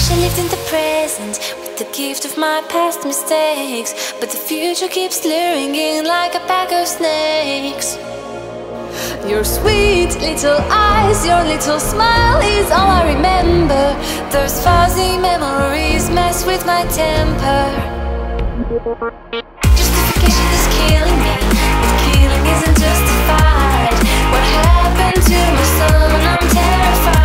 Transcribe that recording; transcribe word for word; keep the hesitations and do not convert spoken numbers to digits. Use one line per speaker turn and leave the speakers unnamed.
wish I lived in the present with the gift of my past mistakes, but the future keeps luring in like a pack of snakes. Your sweet little eyes, your little smile is all I remember. Those fuzzy memories mess with my temper. Justification is killing me, but killing isn't justified. What happened to my son? I'm terrified.